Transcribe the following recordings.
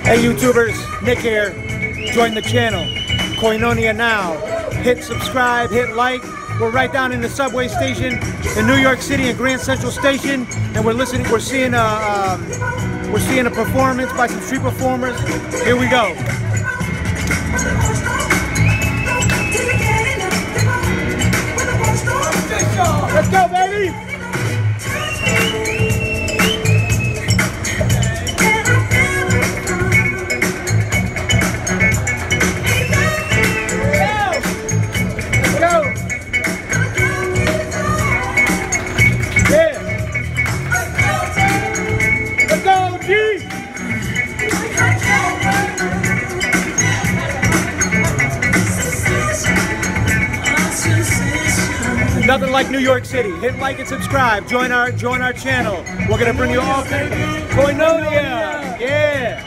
Hey YouTubers, Nick here. Join the channel. Koinonia now. Hit subscribe, hit like. We're right down in the subway station in New York City, in Grand Central Station, and we're seeing a performance by some street performers. Here we go. Let's go, baby! Nothing like New York City. Hit like and subscribe. Join our channel. We're gonna bring you all Koinonia. Yeah.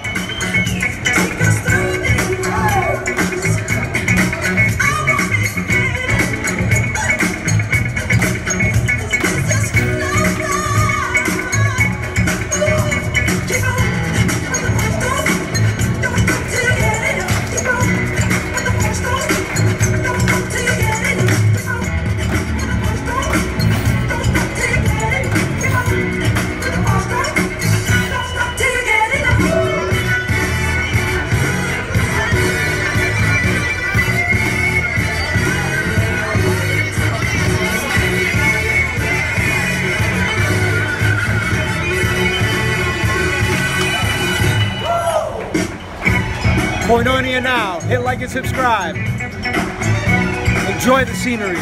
Koinonia now. Hit like and subscribe. Enjoy the scenery.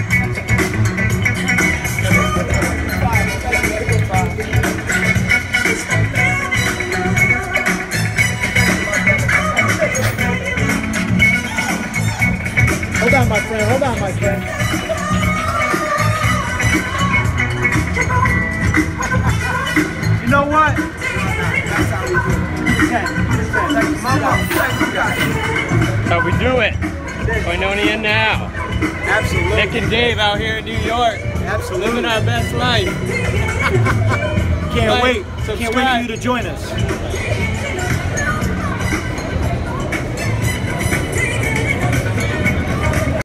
Hold on, my friend. Hold on, my friend. You know what? That's how we do it. How we do it. Koinonia now. Absolutely. Nick and Dave out here in New York. Absolutely. Living our best life. Can't Like, wait. subscribe. Can't wait for you to join us.